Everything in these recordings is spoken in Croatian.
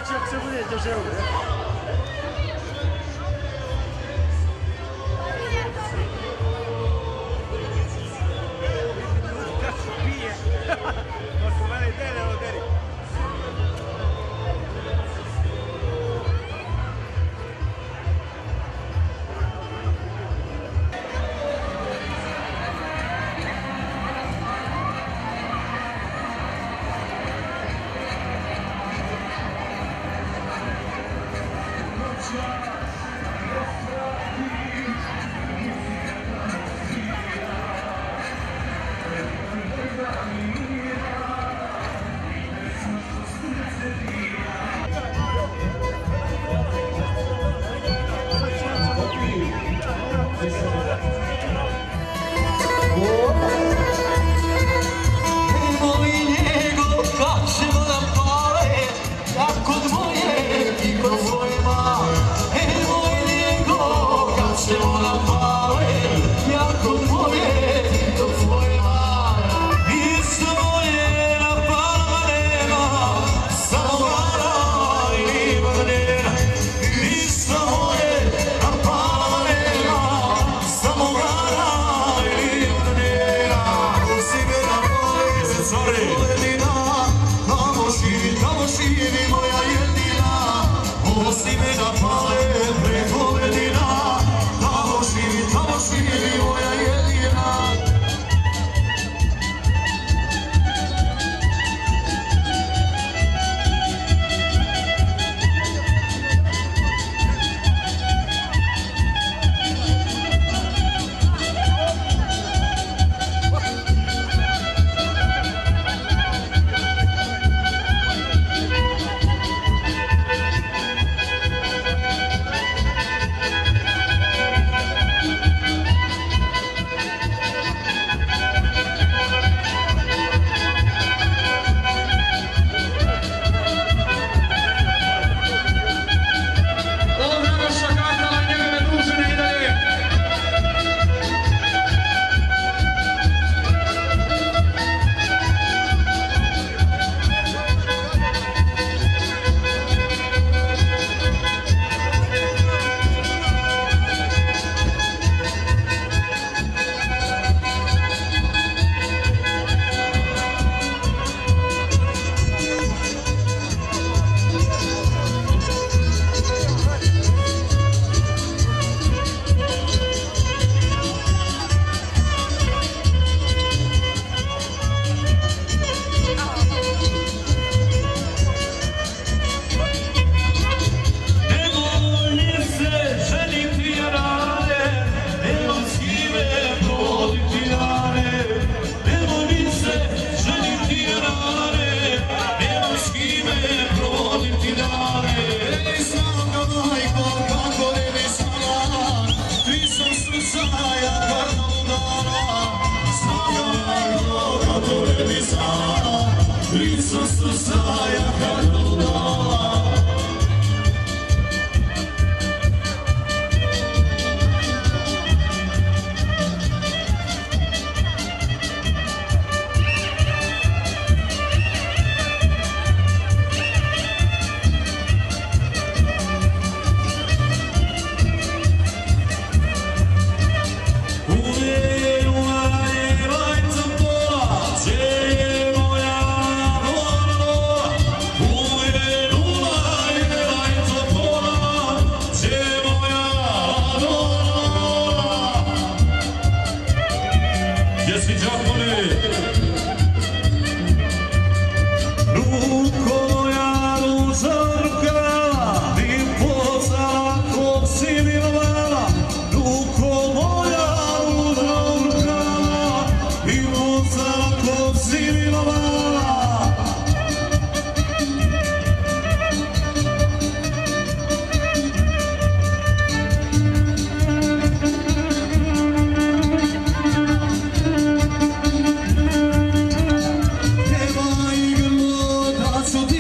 znači ako se bude došao, ne? Evo i grlo da su ti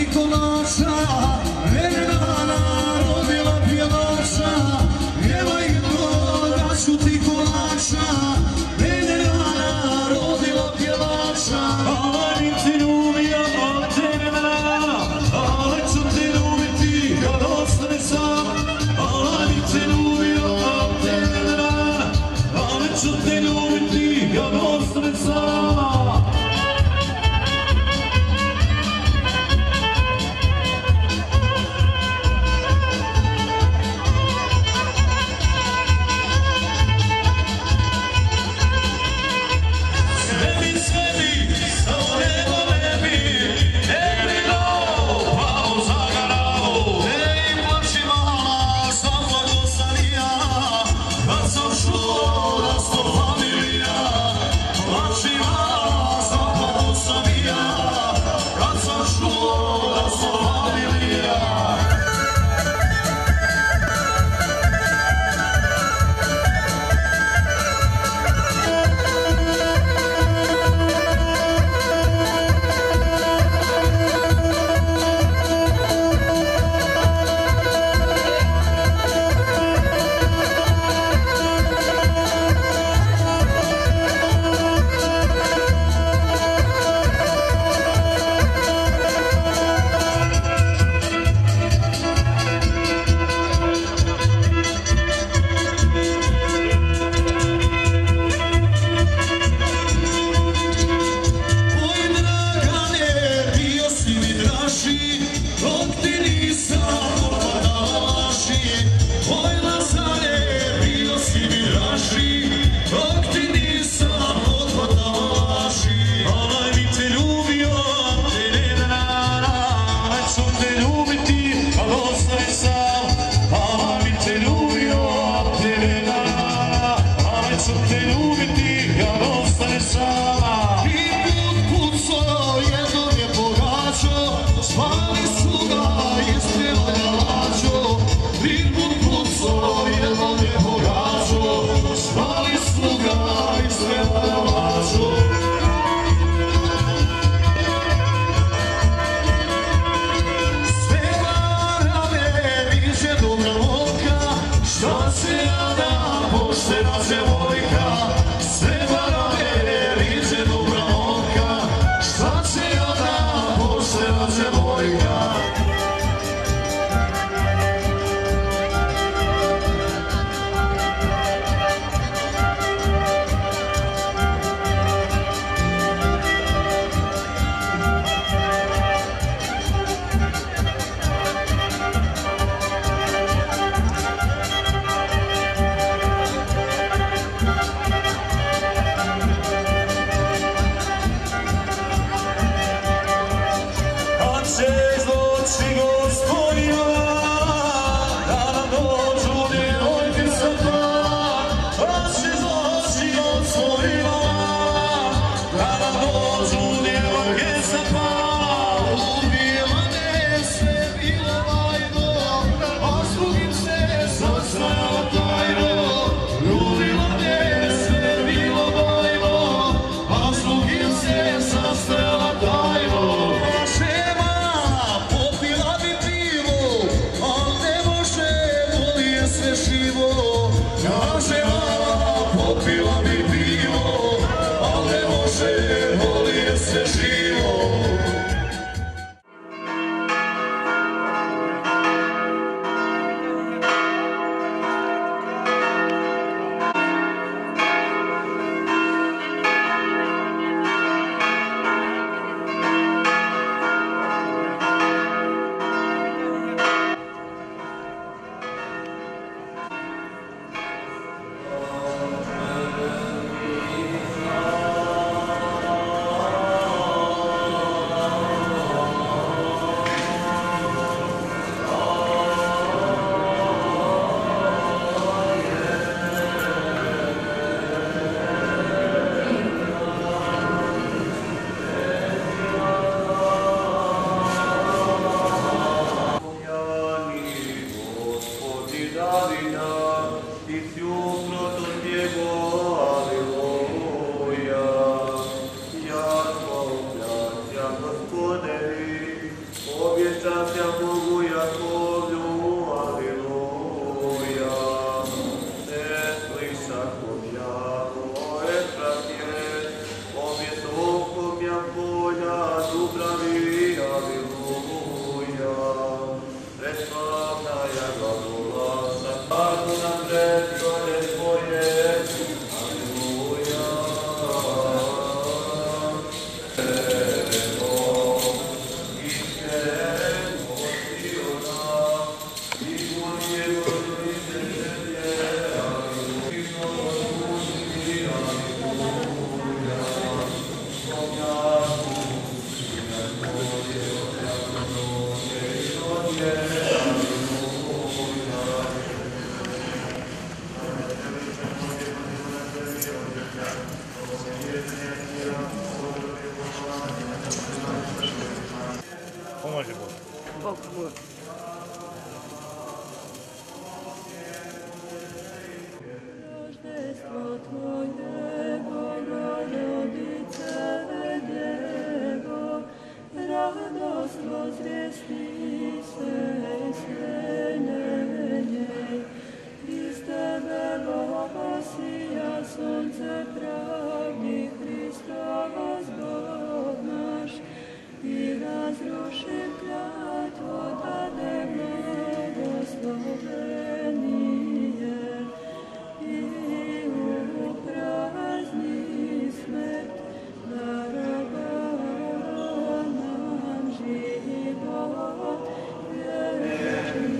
Pomaže Bog. Bog Bog. Roždestvo Tvoje, Bogorodice Djevo, radostno zvijesti se svenjenje. Iz Tebe Boga sija sunce pravdi, Hristos Bog naš, i razrušim kletvo dade blagoslovenije i uprazni smrt darovala nam život vječni.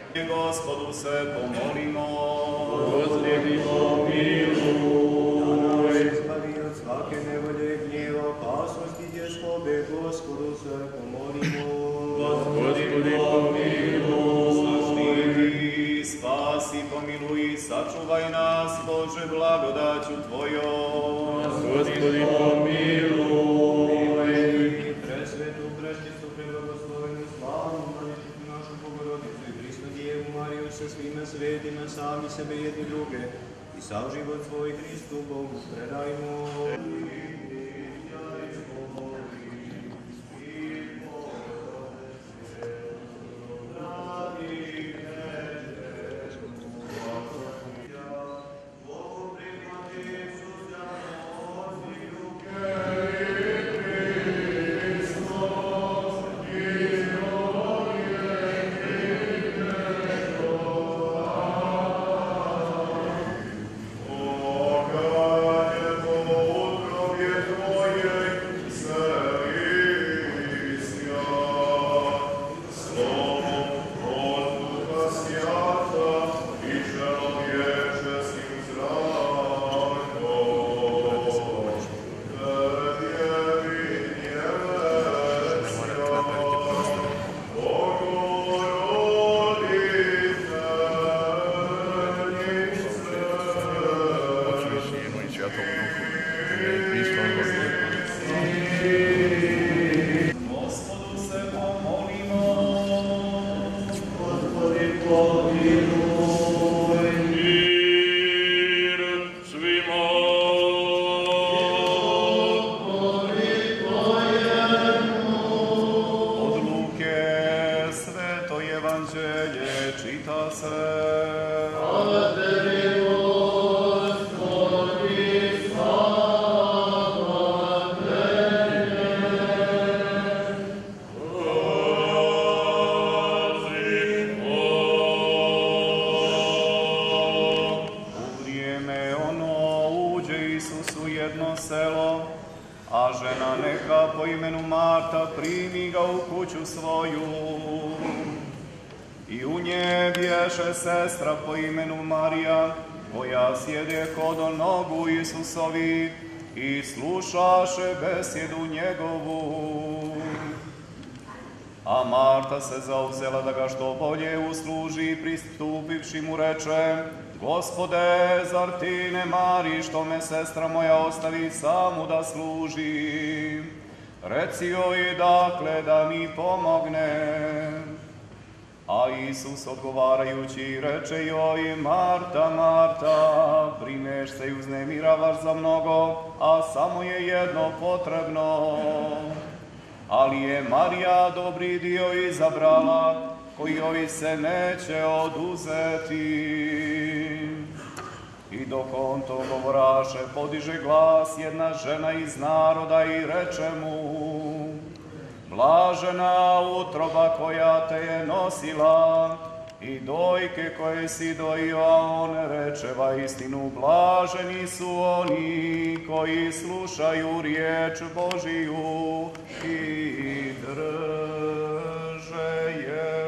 Gospodu se pomolimo. Gospodi pomiluj. Izbavi od svake nevolje, gnjeva, opasnosti, tjeskobe, Gospodu se pomolimo. Gospodi pomiluj. Zaštiti, spasi, pomiluj, sačuvaj nas, Bože, blagodaću Tvojom. Gospodi pomiluj. Presvetu, prečistu, prebogoslovenu, slavnu, Majčicu našu Bogorodicu i prisnu Djevu Mariju sa svima svetima, sami sebe jedni druge i sav život svoj Hristu Bogu predajmo. Sestra po imenu Marija, koja sjede kod nogu Isusovi i slušaše besjedu njegovu. A Marta se zauzela da ga što bolje usluži, pristupivši mu reče: Gospode, zar ti ne mari što me sestra moja ostavi samu da služi? Reci joj dakle da mi pomogne. A Isus odgovarajući reče joj: Marta, Marta, brineš se i uznemiravaš za mnogo, a samo je jedno potrebno. Ali je Marija dobri dio izabrala, koji joj se neće oduzeti. I dok on to govoraše, podiže glas jedna žena iz naroda i reče mu: Blažena utroba koja te je nosila i dojke koje si dojio, a on rečeva istinu, blaženi su oni koji slušaju riječ Božiju i drže je.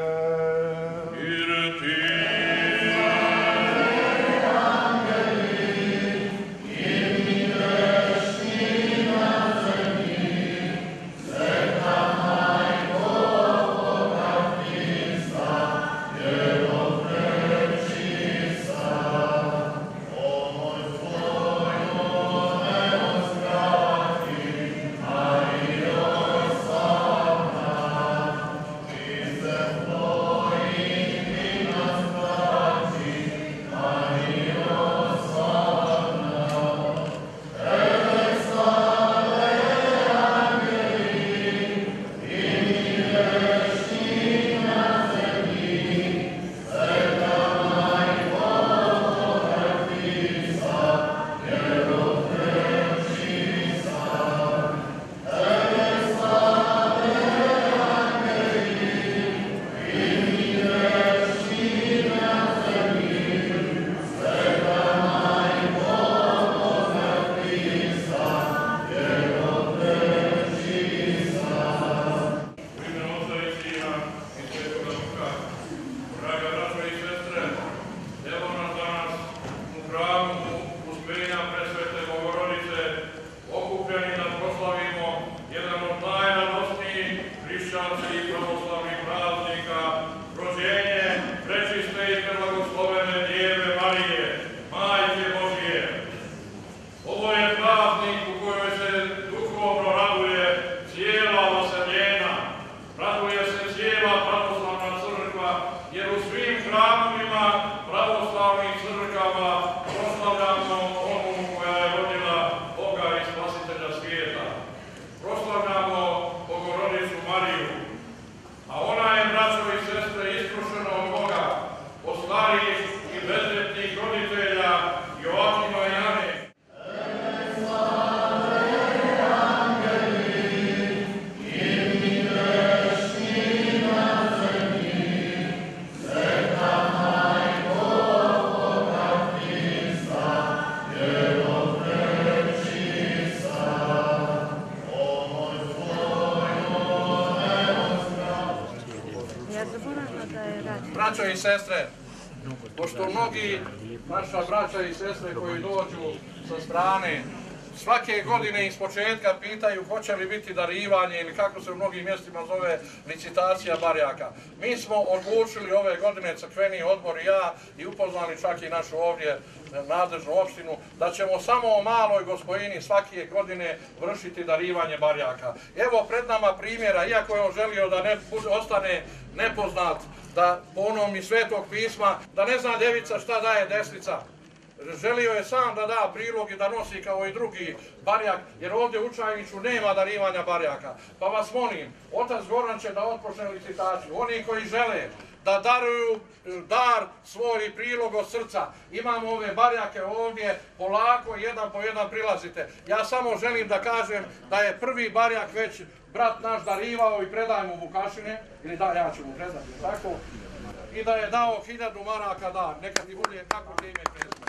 Braćo i sestre, pošto mnogi naša braća i sestre koji dođu sa strane svake godine iz početka pitaju hoće li biti darivanje ili kako se u mnogim mjestima zove licitacija barjaka. Mi smo odlučili ove godine crkveni odbor i ja i upoznali čak i našu ovdje nadležnu opštinu da ćemo samo o Maloj Gospojini svake godine vršiti darivanje barjaka. Evo pred nama primjera, iako je on želio da ne ostane nepoznat, da po onom iz Svetog pisma, da ne zna ljevica šta daje desnica. Želio je sam da da prilog i da nosi kao i drugi barjak, jer ovdje u Čajniću nema darivanja barjaka. Pa vas molim, otac Goran će da otpočne licitaciju. Oni koji žele da daruju dar svoj prilog od srca. Imamo ove barjake ovdje, polako, jedan po jedan prilazite. Ja samo želim da kažem da je prvi barjak već brat naš darivao i predaje mu Vukašine, ili da, ja ću mu predati, tako? I da je dao 1000 maraka dar, neka ti bude kako ti ime prezme.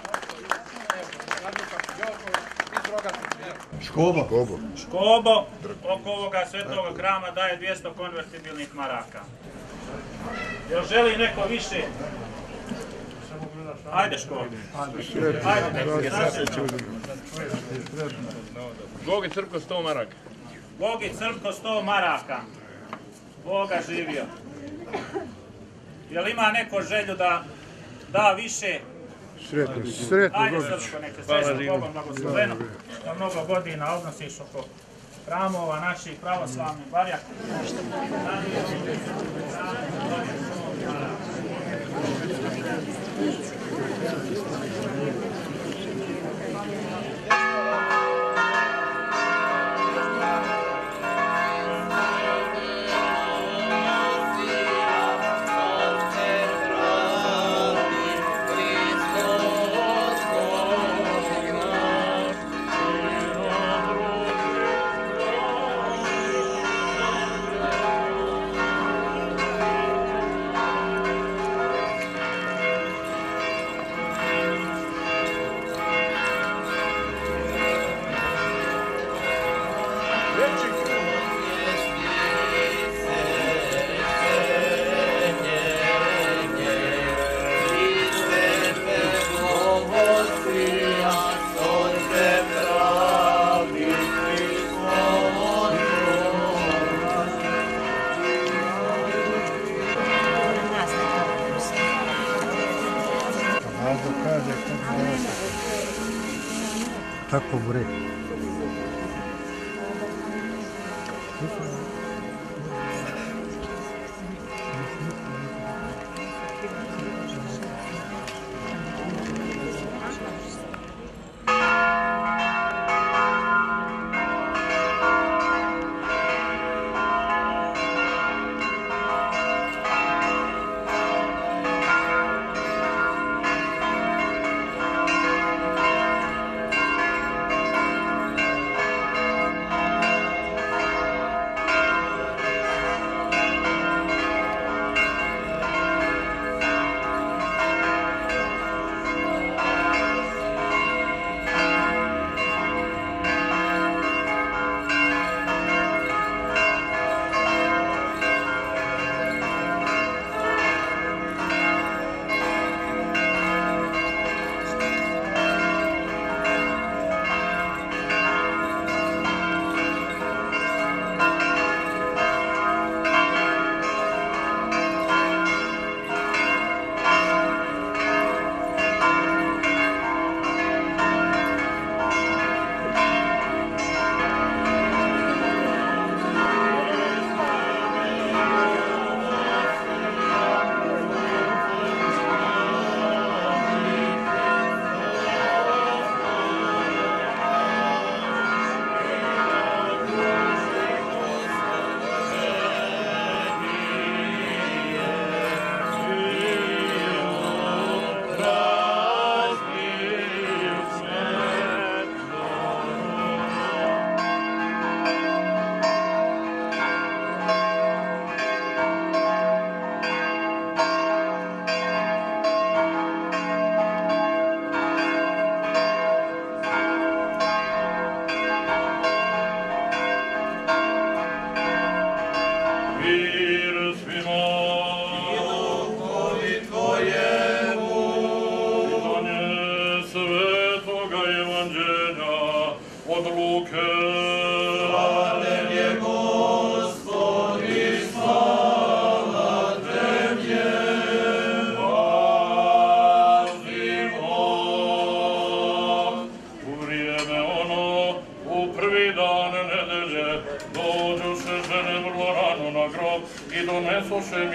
Škobo oko ovoga svetoga hrama daje 200 konvertibilnih maraka. Jel želi neko više? Ajde Škobo. Ajde. Bog i crkva 100 maraka. Bog i crkva 100 maraka. Boga živio. Jel ima neko želju da da više? Sretno Ajde Bogić. Srpko, nek se sve sa Bogom blagosloveno, da mnogo godina odnosiš oko hramova naših pravoslavnih barjaka. Tako mu rekao.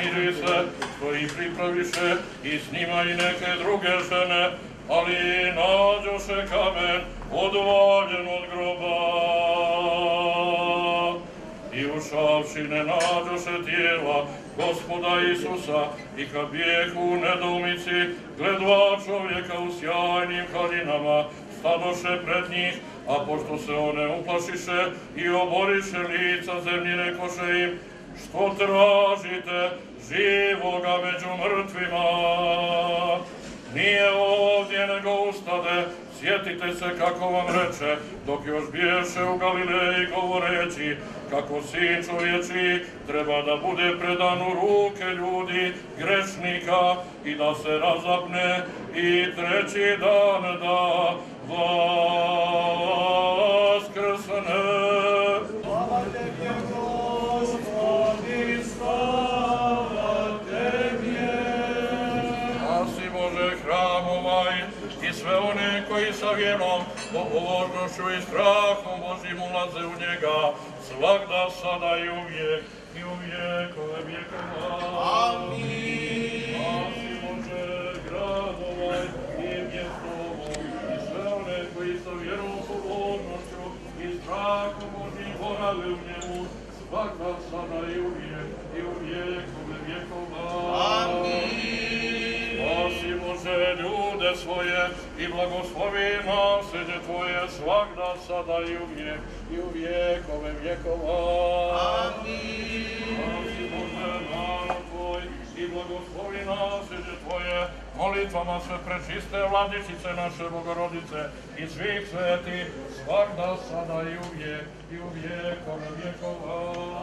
smiri se, koji pripraviše i s njima i neke druge žene, ali nađoše kamen odvaljen od groba. I ušavši ne nađoše tijela Gospoda Isusa, i kad bijehu u nedoumici, gle dva čovjeka u sjajnim haljinama stadoše pred njih, a pošto se one uplašiše i oboriše lica zemlji, rekoše im, što tražite živoga među mrtvima? Nije ovdje nego ustade, sjetite se kako vam reče, dok još biješe u Galileji govoreći, kako sin čovječiji treba da bude predan u ruke ljudi, grešnika, i da se razapne i treći dan da vaskrsne. Slava Tebi, Gospodi, slava Tebi. Spasi Bože hram ovaj i sve one koji sa vjerom, pobožnošću i strahom Božim ulaze u njega, svagda, sada i uvijek vjekove vjekova. Amin. Spasi Bože grad ovaj i mjesto ovo i sve one koji sa vjerom, pobožnošću i strahom Božim borave u njemu, svagda, sada i uvijek vjekove vjekova. Amin. Spasi Bože ljude svoje i blagoslovi nasljeđe Tvoje svagda, sada i u vjekove vjekova. Amin. Spasi Bože narod Tvoj i blagoslovi nasljeđe Tvoje molitvama sve prečiste vladičice naše Bogorodice i svih svetih svagda, sada i u vjekove vjekova.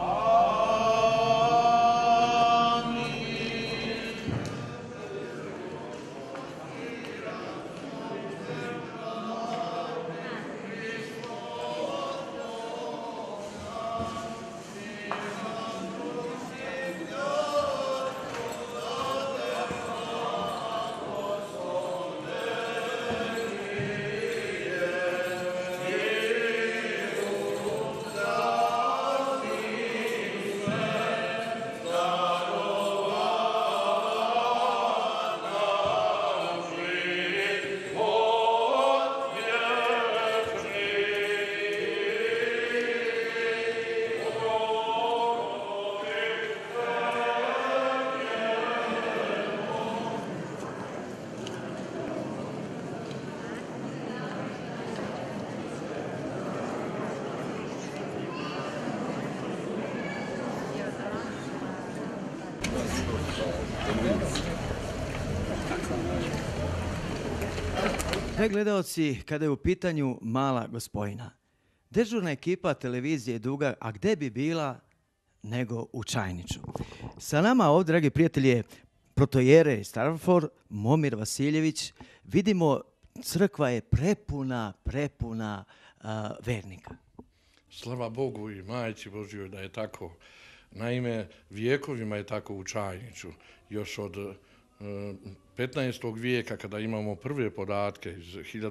Gledaoci, kada je u pitanju Mala Gospojina, dežurna ekipa televizije Duga, a gde bi bila nego u Čajniču. Sa nama ovdje, dragi prijatelji, je protojere Starfor, Momir Vasiljević. Vidimo, crkva je prepuna vernika. Slava Bogu i Majci Božjoj da je tako. Naime, vijekovima je tako u Čajniču. Još od 15. vijeka, kada imamo prve podatke iz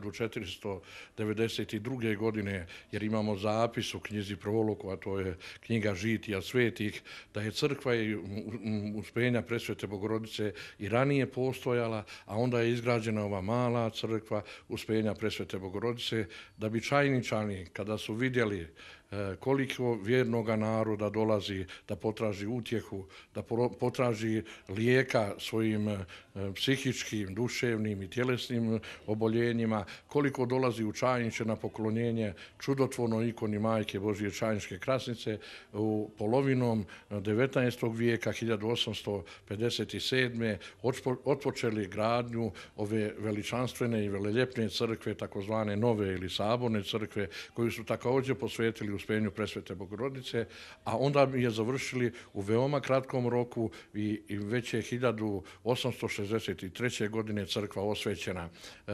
1492. godine, jer imamo zapis u knjizi Prologu, a to je knjiga Žitija svetih, da je crkva i Uspenja Presvete Bogorodice i ranije postojala, a onda je izgrađena ova mala crkva Uspenja Presvete Bogorodice, da bi Čajničani, kada su vidjeli koliko vjernoga naroda dolazi da potraži utjehu, da potraži lijeka svojim psihičkim, duševnim i tjelesnim oboljenjima, koliko dolazi u Čajniče na poklonjenje čudotvornoj ikoni Majke Božje Čajničke krasnice, u polovinom 19. vijeka 1857. otpočeli gradnju ove veličanstvene i veleljepne crkve, takozvane nove ili saborne crkve, koju su također posvetili Uspenju Presvete Bogorodice, a onda je završili u veoma kratkom roku i već je 1864. 1993. godine crkva osvećena.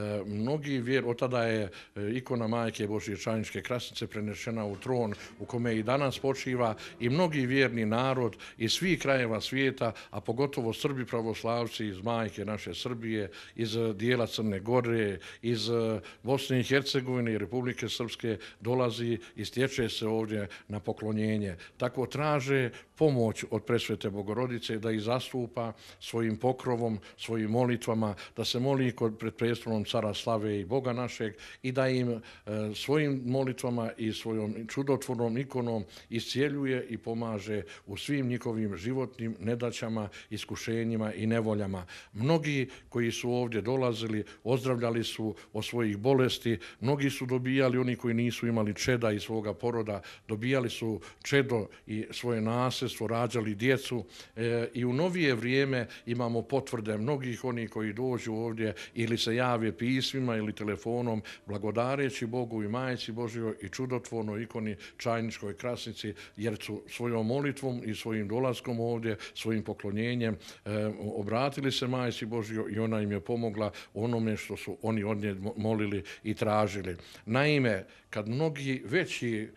Od tada je ikona Majke Božje Čajničke Krasnice prenešena u tron u kome i danas počiva i mnogi vjerni narod iz svih krajeva svijeta, a pogotovo Srbi pravoslavci iz majke naše Srbije, iz dijela Crne Gore, iz Bosne i Hercegovine i Republike Srpske dolazi i stječe se ovdje na poklonjenje. Tako traže pomoć od Presvete Bogorodice da ih zastupa svojim pokrovom, svojim molitvama, da se moli pred prestolom Cara Slave i Boga našeg i da im svojim molitvama i svojom čudotvornom ikonom iscijeljuje i pomaže u svim njihovim životnim nedaćama, iskušenjima i nevoljama. Mnogi koji su ovdje dolazili, ozdravljali su od svojih bolesti, mnogi su dobijali, oni koji nisu imali čeda iz svoga poroda, dobijali su čedo i svoje nasljedstvo, rađali djecu i u novije vrijeme imamo potvrde mnogih onih koji dođu ovdje ili se jave pismima ili telefonom blagodareći Bogu i Majci Božjoj i čudotvornoj ikoni Čajničkoj Krasnici, jer su svojom molitvom i svojim dolaskom ovdje, svojim poklonjenjem obratili se Majci Božjoj i ona im je pomogla onome što su oni od nje molili i tražili. Naime, kad mnogi veći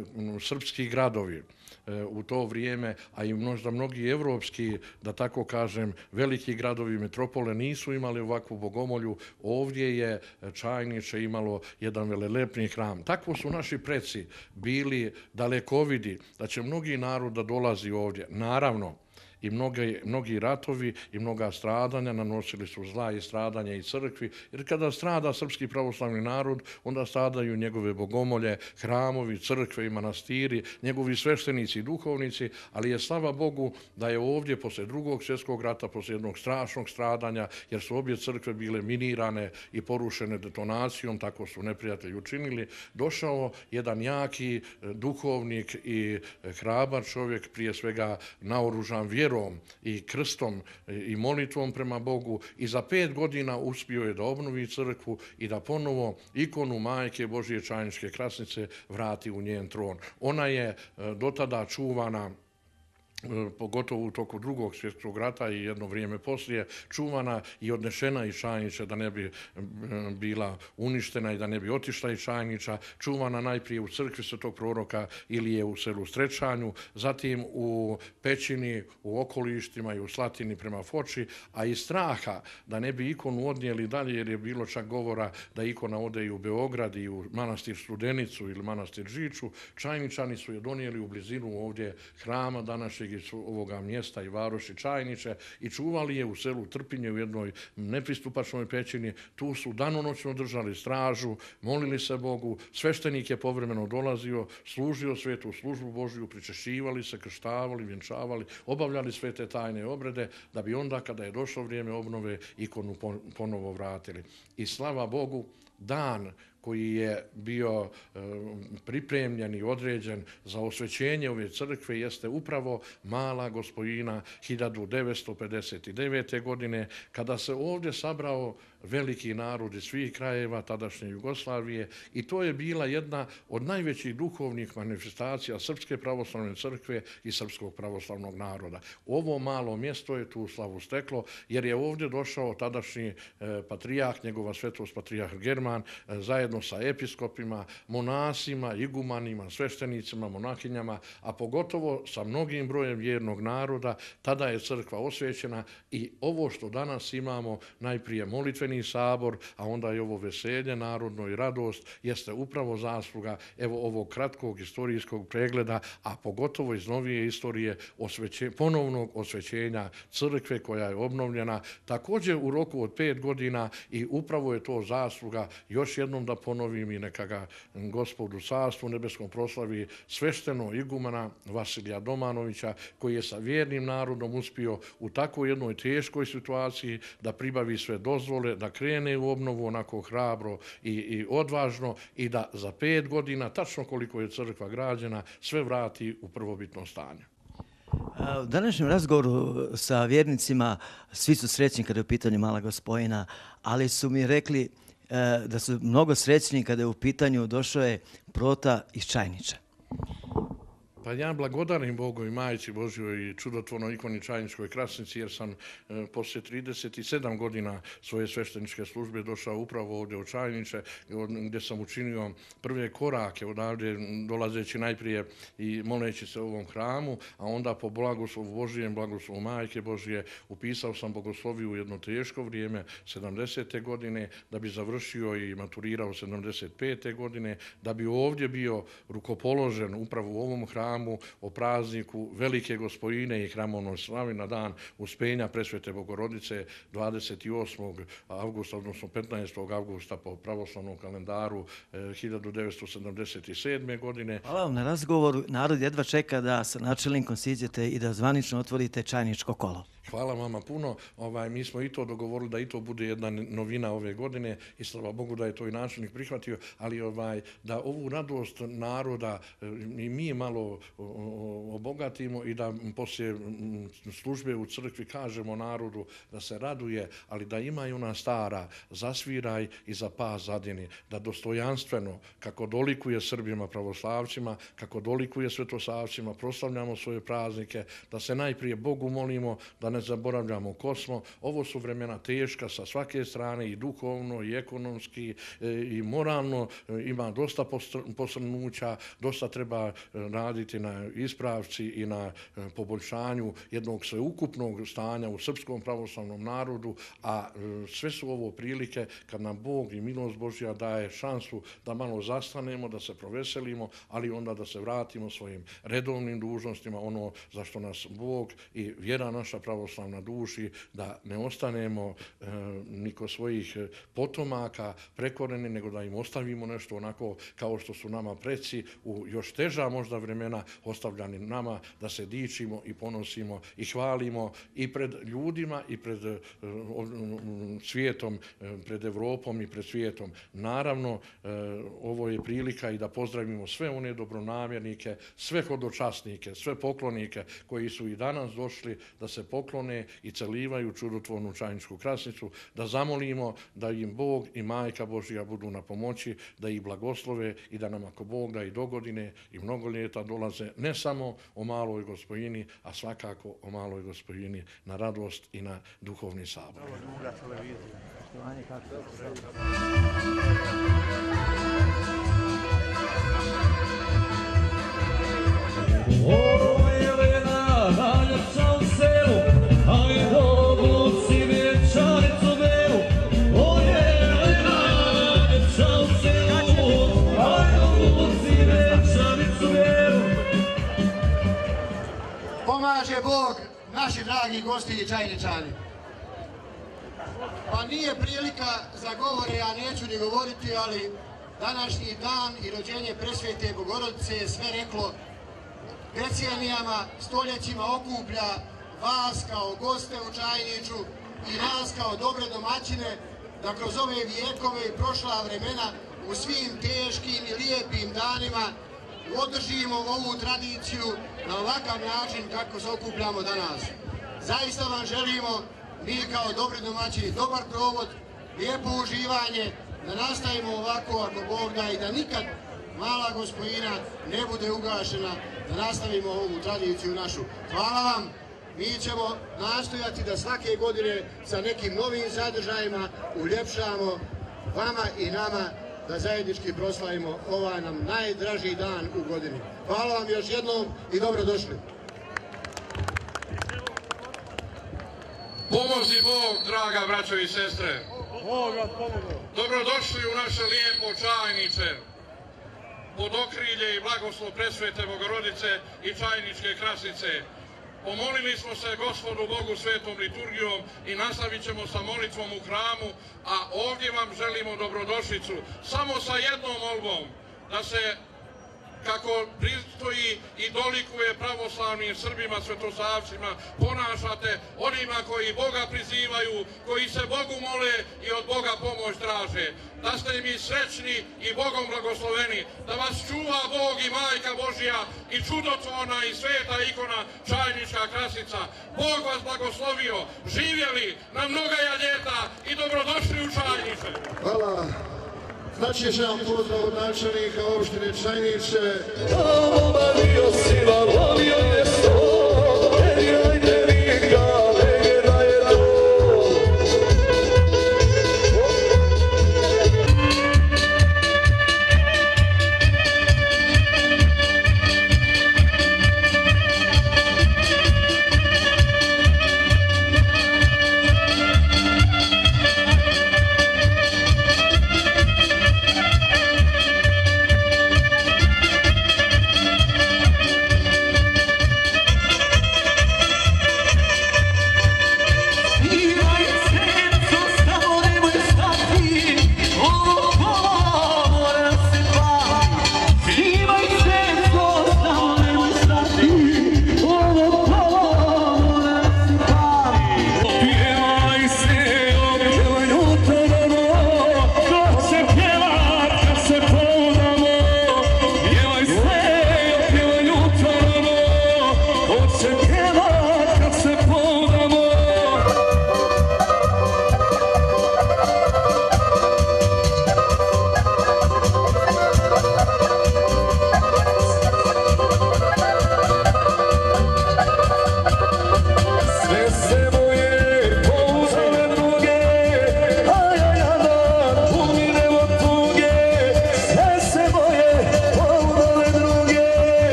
srpski gradovi u to vrijeme, a i možda mnogi evropski, da tako kažem, veliki gradovi, metropole nisu imali ovakvu bogomolju, ovdje je Čajniče imalo jedan velelepni hram. Tako su naši preci bili dalekovidi da će mnogi narod da dolazi ovdje. Naravno, i mnogi ratovi i mnoga stradanja nanosili su zla i stradanja i crkvi, jer kada strada srpski pravoslavni narod, onda stradaju njegove bogomolje, hramovi, crkve i manastiri, njegovi sveštenici i duhovnici, ali je slava Bogu da je ovdje posle Drugog svjetskog rata, posle jednog strašnog stradanja, jer su obje crkve bile minirane i porušene detonacijom, tako su neprijatelji učinili, došao jedan jaki duhovnik i hrabar čovjek, prije svega naoružan vjerom i krstom i molitvom prema Bogu, i za 5 godina uspio je da obnovi crkvu i da ponovo ikonu Majke Božje Čajničke Krasnice vrati u njen tron. Ona je do tada čuvana, pogotovo u toku Drugog svjetskog rata i jedno vrijeme poslije, čuvana i odnešena iz Čajniče da ne bi bila uništena i da ne bi otišla iz Čajniča, čuvana najprije u crkvi svetog proroka Ilije u selu Strečanju, zatim u pećini, u okolištima i u Slatini prema Foči, a iz straha da ne bi ikonu odnijeli dalje, jer je bilo čak govora da ikona ode i u Beograd i u manastir Studenicu ili manastir Žiču, Čajničani su je donijeli u blizinu ovdje hrama današnjeg ovoga mjesta i varoši Čajniče i čuvali je u selu Trpinje u jednoj nepristupačnoj pećini. Tu su danonoćno držali stražu, molili se Bogu, sveštenik je povremeno dolazio, služio svetu službu Božju, pričešćivali se, krštavali, vjenčavali, obavljali sve te tajne obrede, da bi onda kada je došlo vrijeme obnove ikonu ponovo vratili. I slava Bogu, dan koji je bio pripremljen i određen za osvećenje ove crkve jeste upravo Mala Gospojina 1959. godine, kada se ovdje sabrao veliki narod iz svih krajeva tadašnje Jugoslavije, i to je bila jedna od najvećih duhovnih manifestacija Srpske pravoslavne crkve i srpskog pravoslavnog naroda. Ovo malo mjesto je tu slavu steklo, jer je ovdje došao tadašnji patrijah, njegova svetost patrijah German, zajedno sa episkopima, monasima, igumanima, sveštenicima, monahinjama, a pogotovo sa mnogim brojem vjernog naroda. Tada je crkva osvećena i ovo što danas imamo, najprije molitveni sabor, a onda i ovo veselje narodno i radost, jeste upravo zasluga ovog kratkog historijskog pregleda, a pogotovo iz novije istorije ponovnog osvećenja crkve koja je obnovljena također u roku od 5 godina, i upravo je to zasluga, još jednom da ponovim i neka ga Gospod u Carstvu nebeskom proslavi, svešteno igumana Vasilija Domanovića, koji je sa vjernim narodom uspio u tako jednoj teškoj situaciji da pribavi sve dozvole, da krene u obnovu onako hrabro i odvažno, i da za 5 godina, tačno koliko je crkva građena, sve vrati u prvobitno stanje. U današnjem razgovoru sa vjernicima svi su srećni kada je u pitanju Mala Gospojina, ali su mi rekli da su mnogo srećni kada je u pitanju došao je Prota iz Čajniča. Pa ja blagodarim Bogu i Majci Božjoj i čudotvornoj ikoni Čajničkoj Krasnici, jer sam poslije 37 godina svoje svešteničke službe došao upravo ovdje u Čajniče, gdje sam učinio prve korake odavde, dolazeći najprije i moleći se u ovom hramu, a onda po blagoslovu Božijem, blagoslovu Majke Božje, upisao sam bogosloviju u jedno teško vrijeme, 70. godine, da bi završio i maturirao 75. godine, da bi ovdje bio rukopoložen upravo u ovom hramu o prazniku Velike Gospojine i hramovnoj slavi na dan Uspenja Presvete Bogorodice 28. avgusta, odnosno 15. avgusta po pravoslavnom kalendaru 1977. godine. Hvala vam na razgovoru. Narod jedva čeka da sa načelnikom siđete i da zvanično otvorite Čajničko kolo. Hvala vama puno. Mi smo i to dogovorili da i to bude jedna novina ove godine i slava Bogu da je to i načelnik prihvatio, ali da ovu radost naroda i mi malo obogatimo i da poslije službe u crkvi kažemo narodu da se raduje, ali da ima i ona stara zasviraj i za pas zadini, da dostojanstveno, kako dolikuje Srbima pravoslavcima, kako dolikuje svetosavcima, proslavljamo svoje praznike, da se najprije Bogu molimo, da ne zaboravljamo ko smo. Ovo su vremena teška sa svake strane, i duhovno, i ekonomski, i moralno. Ima dosta posrnuća, dosta treba raditi na ispravci i na poboljšanju jednog sveukupnog stanja u srpskom pravoslavnom narodu, a sve su ovo prilike kad nam Bog i milost Božja daje šansu da malo zastanemo, da se proveselimo, ali onda da se vratimo svojim redovnim dužnostima, ono za što nas Bog i vjera naša pravoslavna duši, da ne ostanemo ni kod svojih potomaka prekoreni, nego da im ostavimo nešto onako kao što su nama preci u još teža možda vremena ostavljani nama, da se dičimo i ponosimo i hvalimo i pred ljudima i pred svijetom, pred Evropom i pred svijetom. Naravno, ovo je prilika i da pozdravimo sve one dobronamjernike, sve hodočasnike, sve poklonike koji su i danas došli da se poklone i celivaju čudotvornu Čajničku Krasnicu, da zamolimo da im Bog i Majka Božja budu na pomoći, da ih blagoslove i da nam ako Bog da i dogodine i mnogo ljeta dolaze ne samo o maloj Gospojini, a svakako o maloj Gospojini na radost i na duhovni sabor. O Jelena, najljepša u selu, aj dobuci vječaricu belu. O Jelena, najljepša u selu, aj dobuci vječaricu belu. Pomaže Bog, naši dragi gosti i Čajničani. Pa nije prilika za govore, ja neću ni govoriti, ali današnji dan i rođenje Presvete Bogorodice je sve reklo. Decenijama, stoljećima okuplja vas kao goste u Čajniču i nas kao dobre domaćine, da kroz ove vijekove i prošla vremena u svim teškim i lijepim danima održimo ovu tradiciju na ovakav način kako se okupljamo danas. Zaista vam želimo, mi kao dobri domaćini, dobar provod, lijepo uživanje, da nastavimo ovako ako Bog da i da nikad mala Gospojina ne bude ugašena, da nastavimo ovu tradiciju našu. Hvala vam, mi ćemo nastojati da svake godine sa nekim novim sadržajima uljepšamo vama i nama, da zajednički proslavimo ovaj nam najdraži dan u godini. Hvala vam još jednom i dobrodošli. Pomozi Bog, draga braćo i sestre. Dobrodošli u naše lijepo Čajniče. Pod okrilje i blagoslov Presvete Bogorodice i Čajničke Krasnice. Pomolili smo se Gospodu Bogu svetom liturgijom i nastavit ćemo sa molitvom u hramu, a ovdje vam želimo dobrodošlicu samo sa jednom molbom, da se kako pristoji i dolikuje pravoslavnim Srbima, svetosavcima, ponašate onima koji Boga prizivaju, koji se Bogu mole i od Boga pomoć traže. Da ste mi srećni i Bogom blagosloveni, da vas čuva Bog i Majka Božja i čudotvorna i sveta ikona Čajnička Krasnica. Bog vas blagoslovio, živjeli na mnoga ljeta i dobrodošli u Čajniče. Hvala. Znači još jedan pozdrav od načelnika opštine Čajniče. Amo Mario Sila, volio je sto, ajde vika, da je to.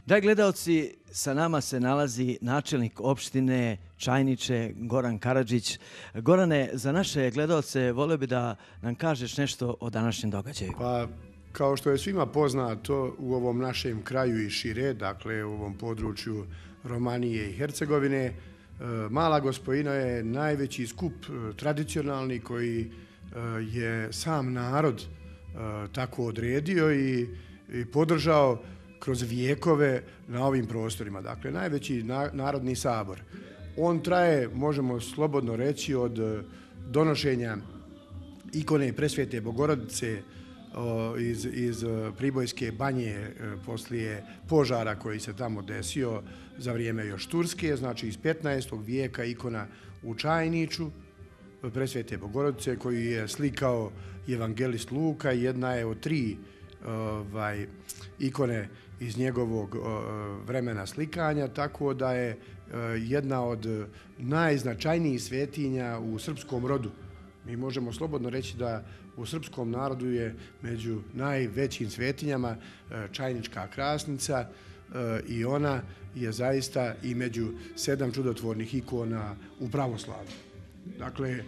Dragi gledalci, sa nama se nalazi načelnik opštine Čajniče, Goran Karadžić. Gorane, za naše gledalce volio bi da nam kažeš nešto o današnjem događaju. Pa, kao što je svima poznato u ovom našem kraju i šire, dakle u ovom području Romanije i Hercegovine, Mala Gospojina je najveći skup tradicionalni koji je sam narod tako odredio i podržao kroz vijekove na ovim prostorima. Dakle, najveći narodni sabor. On traje, možemo slobodno reći, od donošenja ikone Presvete Bogorodice iz Pribojske banje poslije požara koji se tamo desio za vrijeme još Turske, znači iz 15. vijeka ikona u Čajniču Presvete Bogorodice koju je slikao evangelist Luka, jedna je od 3 ikone iz njegovog vremena slikanja, tako da je jedna od najznačajnijih svetinja u srpskom rodu. Mi možemo slobodno reći da u srpskom narodu je među najvećim svetinjama Čajnička krasnica i ona je zaista i među 7 čudotvornih ikona u pravoslavlju. Dakle,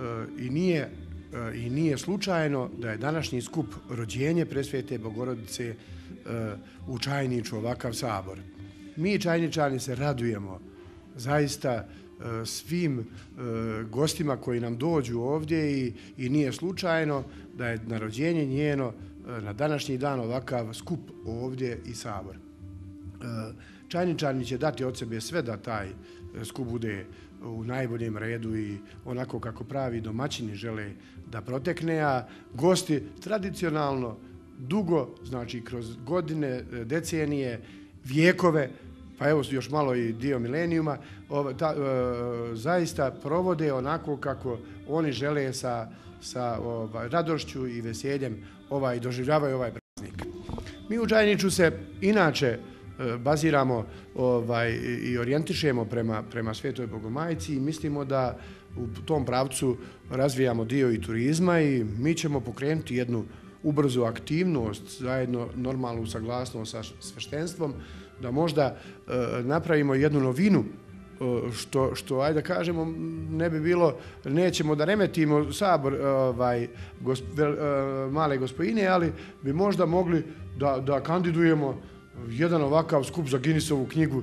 i nije slučajno da je današnji skup rođenje Presvete Bogorodice u Čajniču ovakav sabor. Mi Čajničani se radujemo zaista svim gostima koji nam dođu ovdje i nije slučajno da je na rođenje njeno na današnji dan ovakav skup ovdje i sabor. Čajničani će dati od sebe sve da taj skup bude u najboljem redu i onako kako pravi domaćini žele da protekne, a gosti tradicionalno dugo, znači kroz godine, decenije, vijekove, pa evo još malo i dio milenijuma, zaista provode onako kako oni žele sa radošću i veseljem doživljavaju ovaj praznik. Mi u Čajniču se inače baziramo i orijentišemo prema Svetoj Bogomajci i mislimo da u tom pravcu razvijamo dio i turizma i mi ćemo pokrenuti jednu ubrzu aktivnost, zajedno normalnu saglasnost sa sveštenstvom, da možda napravimo jednu novinu, što ajde da kažemo, ne bi bilo, nećemo da remetimo sabor Male Gospojine, ali bi možda mogli da kandidujemo jedan ovakav skup za Guinnessovu knjigu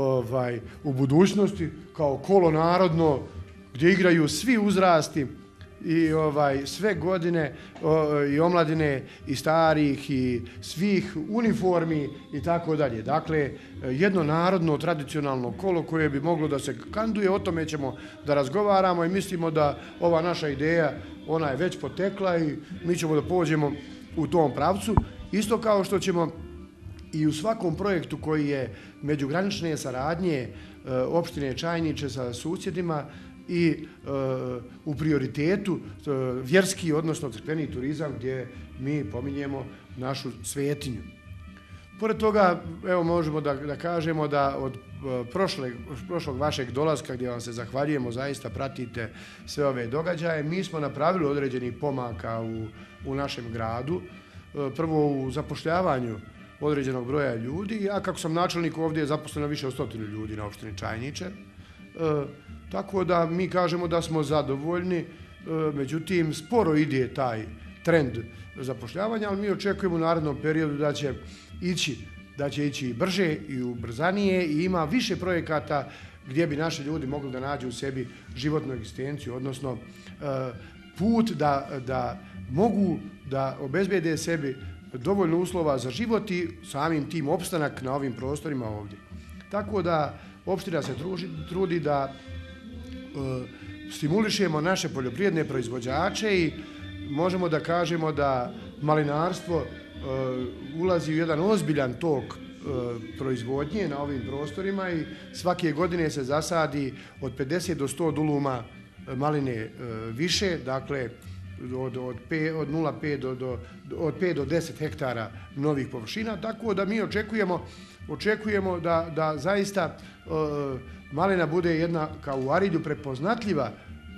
u budućnosti, kao kolo narodno, gdje igraju svi uzrasti i sve godine i omladine i starih i svih uniformi i tako dalje. Dakle, jedno narodno tradicionalno kolo koje bi moglo da se kanduje, o tome ćemo da razgovaramo i mislimo da ova naša ideja, ona je već potekla i mi ćemo da pođemo u tom pravcu. Isto kao što ćemo i u svakom projektu koji je međugranične saradnje opštine Čajniče sa susjedima i u prioritetu vjerski, odnosno crkveni turizam gdje mi pominjemo našu svetinju. Pored toga, evo možemo da kažemo da od prošlog vašeg dolaska gdje vam se zahvaljujemo, zaista pratite sve ove događaje, mi smo napravili određenih pomaka u našem gradu. Prvo u zapošljavanju određenog broja ljudi. Ja kako sam načelnik ovdje je zaposleno više od 100 ljudi na opštini Čajniče. Tako da mi kažemo da smo zadovoljni, međutim sporo ide taj trend zapošljavanja, ali mi očekujemo u narednom periodu da će ići brže i ubrzanije i ima više projekata gdje bi naši ljudi mogli da nađu u sebi životnu egzistenciju, odnosno put da mogu da obezbede sebi dovoljno uslova za život i samim tim opstanak na ovim prostorima ovdje. Tako da opština se trudi da stimulišemo naše poljoprivredne proizvođače i možemo da kažemo da malinarstvo ulazi u jedan ozbiljan tok proizvodnje na ovim prostorima i svake godine se zasadi od 50 do 100 duluma maline više, dakle od 5 do 10 hektara novih površina, tako da mi očekujemo da zaista malina bude jedna kao u Arilju prepoznatljiva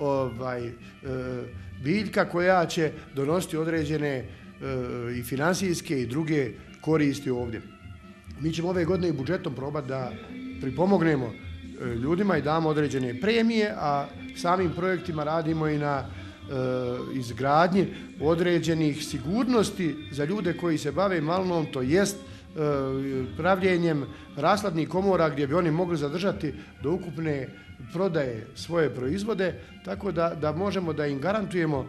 biljka koja će donositi određene i finansijske i druge koristi ovdje. Mi ćemo ove godine i budžetom probati da pripomognemo ljudima i damo određene premije, a samim projektima radimo i na izgradnji određenih sigurnosti za ljude koji se bave malnom, to jest pravljenjem rashladnih komora gdje bi oni mogli zadržati do ukupne prodaje svoje proizvode, tako da možemo da im garantujemo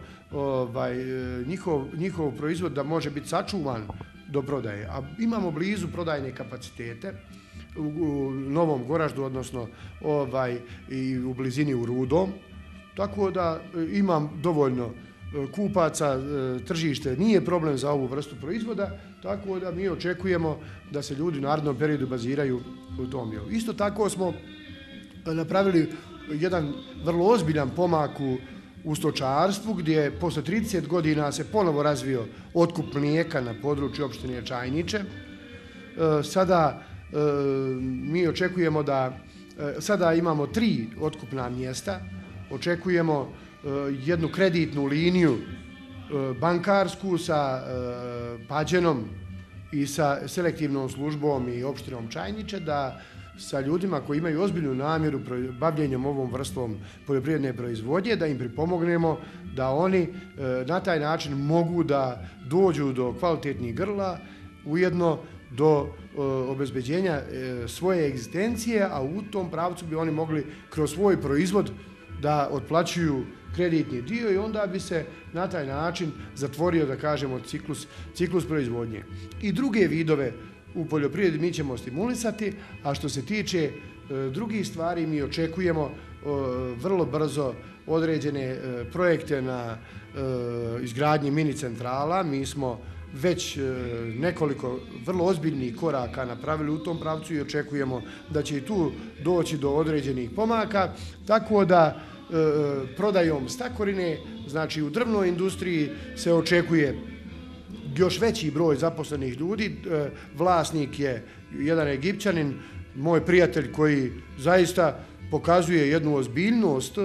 njihov proizvod da može biti sačuvan do prodaje. A imamo blizu prodajne kapacitete u Novom Goraždu, odnosno i u blizini u Rudom, tako da imam dovoljno kupaca, tržište nije problem za ovu vrstu proizvoda, tako da mi očekujemo da se ljudi u narednom periodu baziraju u tom dijelu. Isto tako smo napravili jedan vrlo ozbiljan pomak u stočarstvu, gdje posle 30 godina se ponovo razvio otkup mlijeka na području opštine Čajniče. Sada mi očekujemo da sada imamo 3 otkupna mjesta, očekujemo jednu kreditnu liniju bankarsku sa Pađenom i sa selektivnom službom i opštinom Čajniče, da sa ljudima koji imaju ozbiljnu namjeru bavljenjem ovom vrstom poljoprivredne proizvodnje, da im pripomognemo da oni na taj način mogu da dođu do kvalitetnih grla, ujedno do obezbeđenja svoje egzistencije, a u tom pravcu bi oni mogli kroz svoj proizvod da otplaćuju kreditni dio i onda bi se na taj način zatvorio, da kažemo, ciklus proizvodnje. I druge vidove u poljoprivredi mi ćemo stimulisati, a što se tiče drugih stvari mi očekujemo vrlo brzo određene projekte na izgradnji mini centrala. Mi smo već nekoliko vrlo ozbiljnih koraka napravili u tom pravcu i očekujemo da će i tu doći do određenih pomaka, tako da prodajom stakorine, znači u drvnoj industriji se očekuje još veći broj zaposlenih ljudi. Vlasnik je jedan Egipćanin, moj prijatelj, koji zaista pokazuje jednu ozbiljnost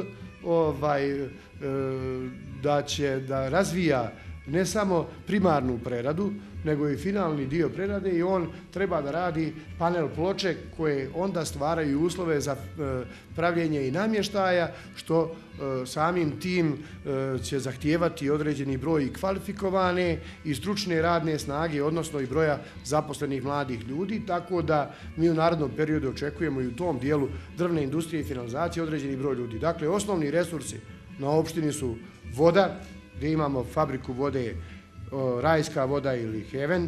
da će da razvija ne samo primarnu preradu, nego i finalni dio prerade, i on treba da radi panel ploče koje onda stvaraju uslove za pravljenje i namještaja, što samim tim će zahtijevati određeni broj i kvalifikovane i stručne radne snage, odnosno i broja zaposlenih mladih ljudi, tako da mi u narednom periodu očekujemo i u tom dijelu drvne industrije i finalizacije određeni broj ljudi. Dakle, osnovni resursi na opštini su voda, gdje imamo fabriku vode Rajska voda ili Heaven,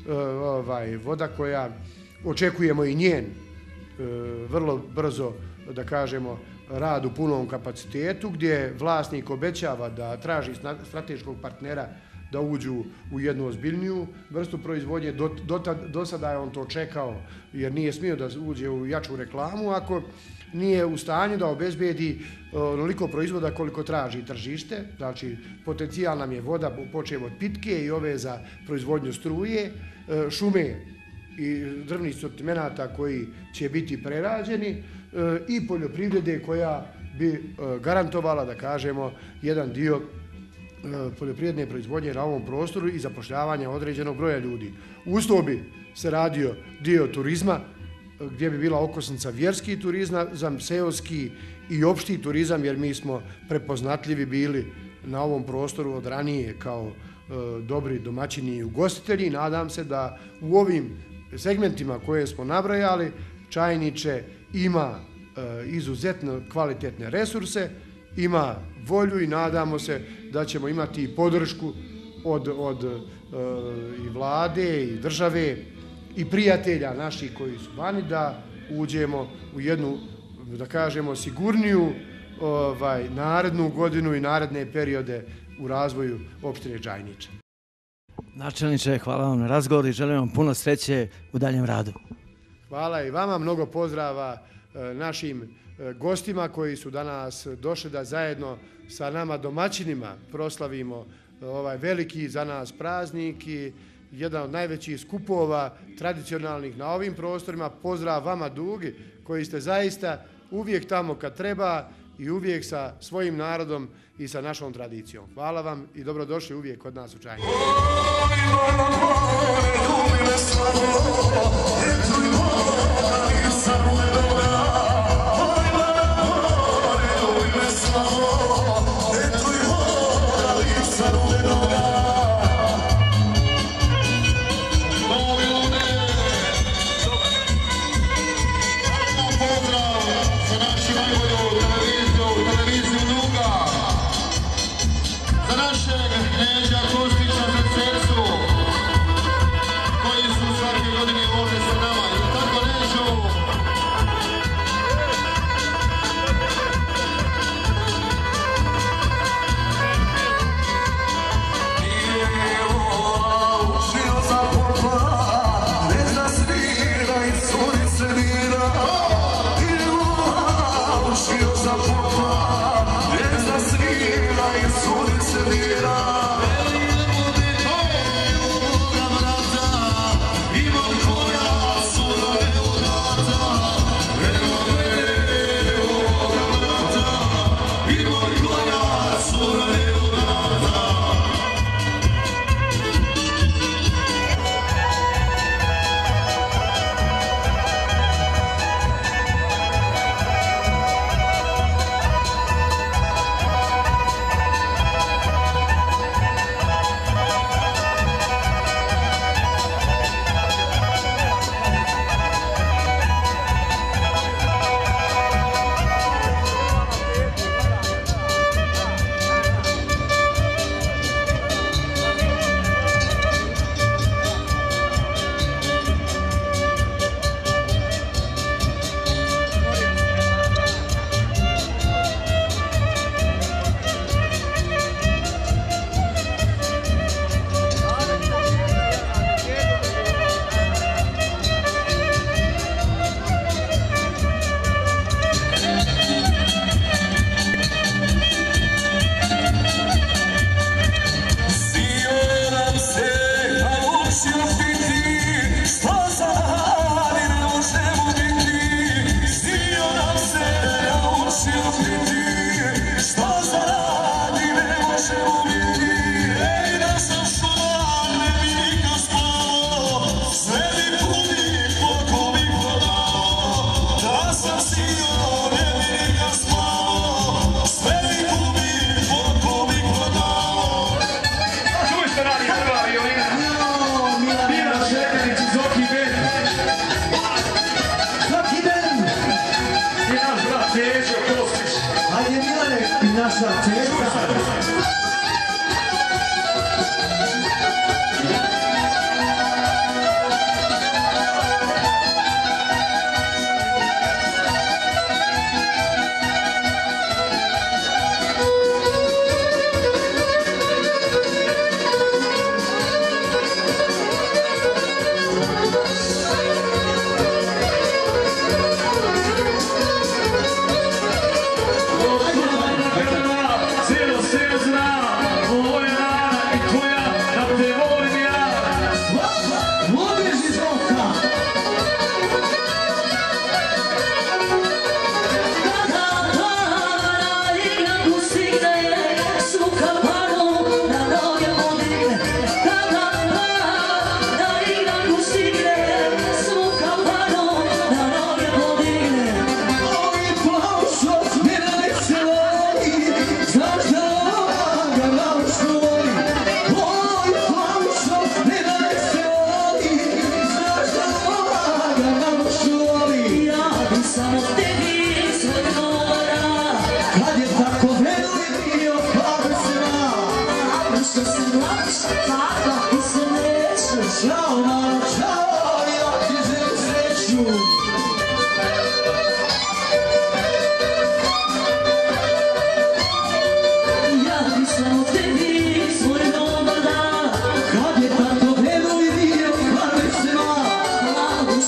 voda koja očekujemo i njen vrlo brzo, da kažemo, rad u punom kapacitetu, gdje vlasnik obećava da traži strateškog partnera da uđu u jednu ozbiljniju vrstu proizvodnje. Do sada je on to čekao jer nije smio da uđe u jaču reklamu ako nije u stanju da obezbedi onoliko proizvoda koliko traži tržište. Znači, potencijal nam je voda, počev od pitke i ove za proizvodnju struje, šume i drvnih sortimenata koji će biti prerađeni i poljoprivrede koja bi garantovala, da kažemo, jedan dio poljoprivredne proizvodnje na ovom prostoru i zapošljavanja određenog broja ljudi. Uz to bi se radio dio turizma, gdje bi bila okosnica vjerski turizam, seoski i opšti turizam, jer mi smo prepoznatljivi bili na ovom prostoru od ranije kao dobri domaćini i ugostitelji. Nadam se da u ovim segmentima koje smo nabrajali Čajniče ima izuzetno kvalitetne resurse, ima volju i nadamo se da ćemo imati i podršku od i vlade i države i prijatelja naših koji su vani, da uđemo u jednu, da kažemo, sigurniju narednu godinu i naredne periode u razvoju opštine Čajniče. Načelniče, hvala vam na razgovor i želim vam puno sreće u daljem radu. Hvala i vama, mnogo pozdrava našim gostima koji su danas došli da zajedno sa nama domaćinima proslavimo ovaj veliki za nas praznik i jedan od najvećih skupova tradicionalnih na ovim prostorima. Pozdrav vama, Dugi, koji ste zaista uvijek tamo kad treba i uvijek sa svojim narodom i sa našom tradicijom. Hvala vam i dobrodošli uvijek kod nas u Čajnici.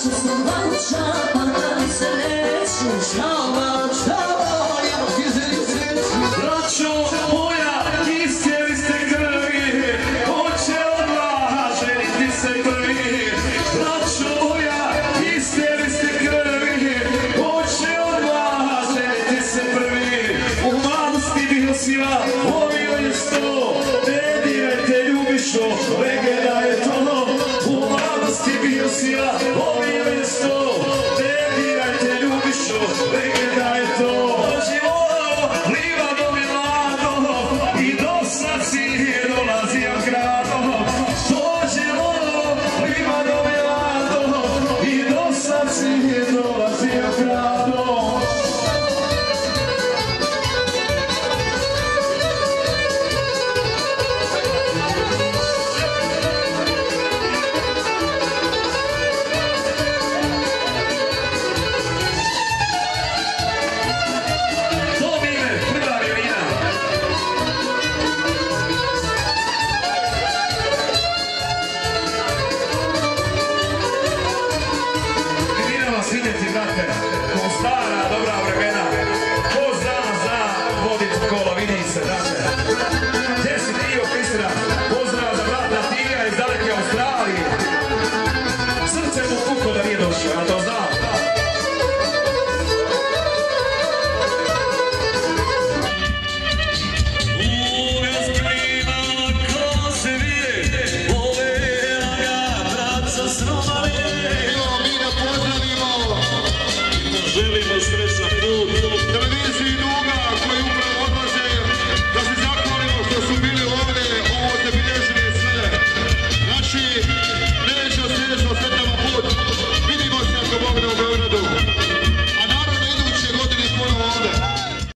Ciao, ciao, ja ti sila, lovio je sto, ne dirajte ljubišo, legenda je to, u mladosti bio sila, lovio je sto, ne dirajte ljubišo, legenda je to. Živolo, livado mi mlado, i do sad si dolazio gradom. Živolo, livado mi mlado, i do sad si dolazio gradom. Televiziji Duga koji upravo odlaze, da se zahvalimo što su bili ovdje